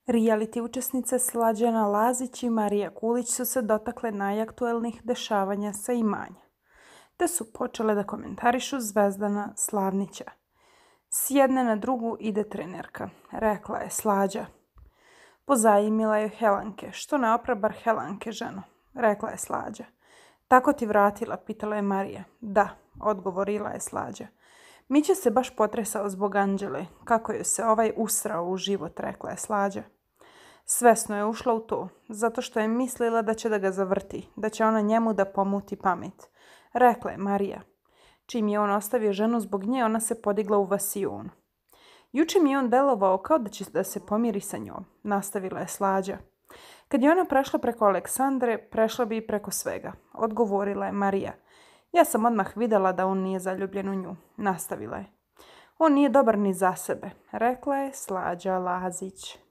Reality učesnice Slađana Lazić i Marija Kulić su se dotakle najaktuelnijih dešavanja sa imanja, te su počele da komentarišu Zvezdana Slavnića. S jedne na drugu ide trenerka, rekla je Slađa. Pozajmila je Helanke, što ne oprabar Helanke, ženo, rekla je Slađa. Tako ti vratila, pitala je Marija. Da, odgovorila je Slađa. Mića se baš potresao zbog Anđele, kako joj se ovaj usrao u život, rekla je Slađa. Svesno je ušla u to, zato što je mislila da će da ga zavrti, da će ona njemu da pomuti pamet, rekla je Marija. Čim je on ostavio ženu zbog nje, ona se podigla u vasionu. Juče mi je on delovao kao da će da se pomiri sa njom, nastavila je Slađa. Kad je ona prešla preko Aleksandre, prešla bi i preko svega, odgovorila je Marija. Ja sam odmah vidjela da on nije zaljubljen u nju, nastavila je. On nije dobar ni za sebe, rekla je Slađa Lazić.